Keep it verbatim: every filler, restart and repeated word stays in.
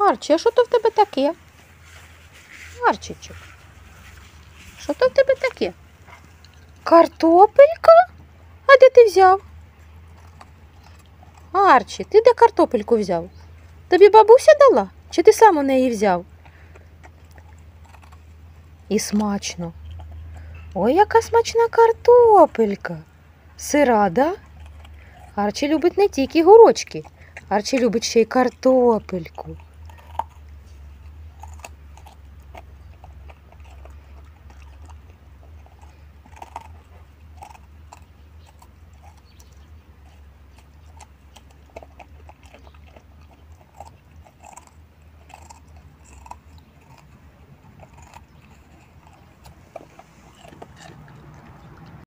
Арчі, а що то в тебе таке? Арчичок, що то в тебе таке? Картопелька? А де ти взяв? Арчі, ти де картопельку взяв? Тобі бабуся дала? Чи ти сам у неї взяв? І смачно. Ой, яка смачна картопелька. Сира, да? Арчі любить не тільки гурочки. Арчі любить ще й картопельку.